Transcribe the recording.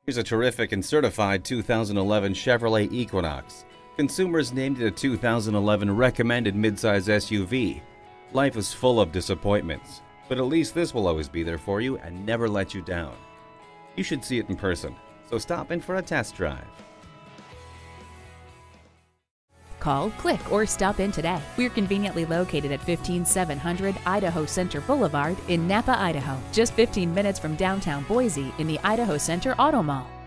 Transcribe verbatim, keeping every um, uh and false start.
Here's a terrific and certified two thousand eleven Chevrolet Equinox. Consumers named it a two thousand eleven Recommended Midsize S U V. Life is full of disappointments, but at least this will always be there for you and never let you down. You should see it in person, so stop in for a test drive. Call, click, or stop in today. We're conveniently located at fifteen seven hundred Idaho Center Boulevard in Nampa, Idaho, just fifteen minutes from downtown Boise in the Idaho Center Auto Mall.